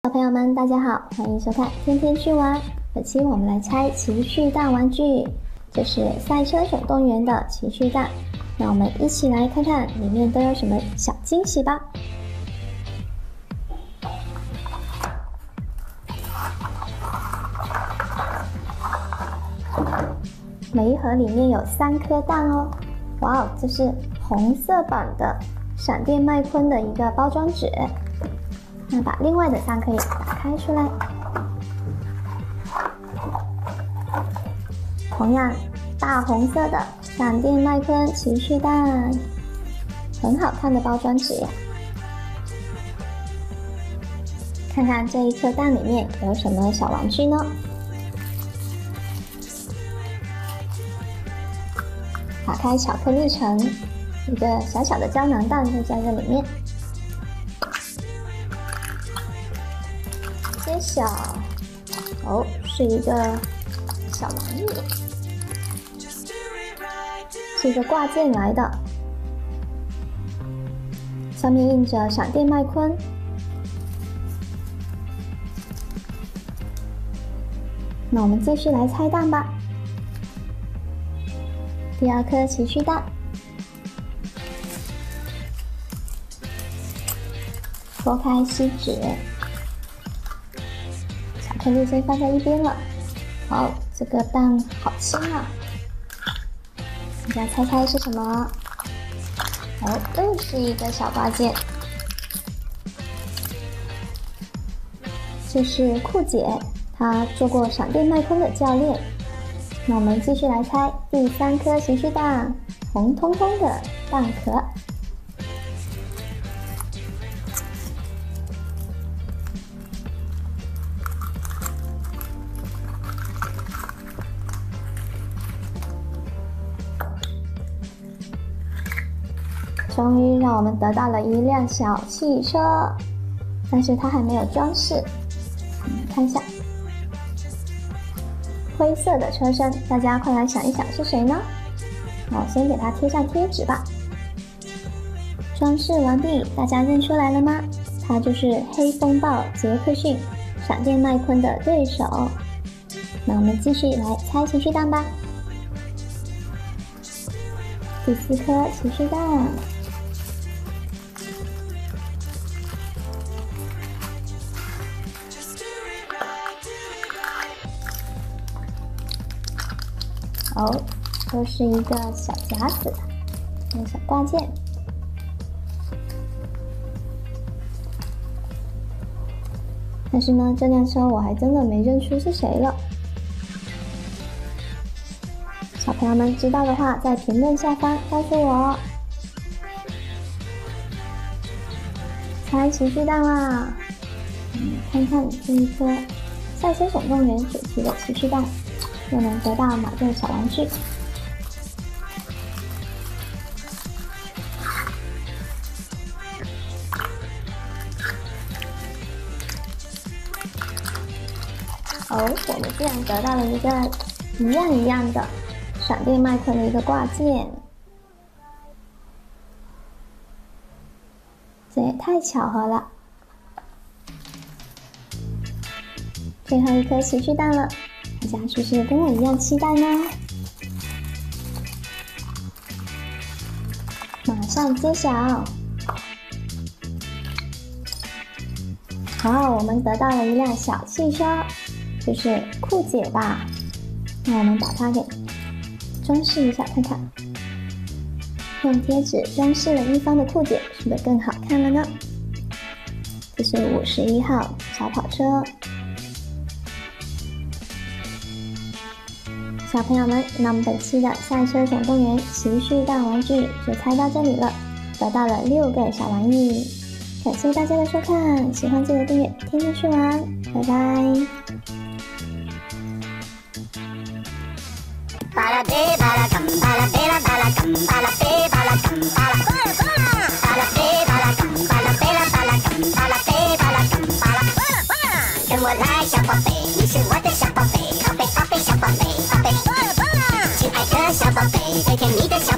小朋友们，大家好，欢迎收看天天去玩。本期我们来拆奇趣蛋玩具，这是赛车总动员的奇趣蛋，让我们一起来看看里面都有什么小惊喜吧。每一盒里面有3颗蛋哦。哇哦，这是红色版的闪电麦昆的一个包装纸。那把另外的3颗也打开出来。同样大红色的闪电麦昆奇趣蛋，很好看的包装纸呀。看看这一颗蛋里面有什么小玩具呢？打开巧克力城，一个小小的胶囊蛋就在这里面。揭晓，哦，是一个小玩意，是一个挂件来的，上面印着闪电麦昆。那我们继续来拆蛋吧。第2颗奇趣蛋，剥开锡纸。巧克力先放在一边了。好，这个蛋好轻啊！大家猜猜是什么？哦，又是一个小挂件。这是酷姐，她做过闪电麦昆的教练。那我们继续来猜第3颗奇趣蛋，红彤彤的蛋壳。终于让我们得到了一辆小汽车，但是它还没有装饰。看一下，灰色的车身，大家快来想一想是谁呢？我先给它贴上贴纸吧。装饰完毕，大家认出来了吗？它就是黑风暴杰克逊，闪电麦昆的对手。那我们继续来猜奇趣蛋吧。第4颗奇趣蛋。哦，又是一个小夹子，一个小挂件。但是呢，这辆车我还真的没认出是谁了。小朋友们知道的话，在评论下方告诉我。猜奇趣蛋啦！看看这一颗赛车总动员主题的奇趣蛋。又能得到哪个小玩具？哦，我们居然得到了一个一样的闪电麦昆的一个挂件，这也太巧合了！最后一颗奇趣蛋了。大家是不是跟我一样期待呢？马上揭晓！好，我们得到了一辆小汽车，就是酷姐吧？那我们把它给装饰一下，看看，用贴纸装饰了一方的酷姐，是不是更好看了呢？这是51号小跑车。小朋友们，那我们本期的赛车总动员奇趣蛋玩具就猜到这里了，得到了6个小玩意。感谢大家的收看，喜欢记得订阅，天天去玩，拜拜。 跟我来，小宝贝，你是我的小宝贝，宝贝宝贝小宝贝，宝贝，亲爱的小宝贝，最甜蜜的小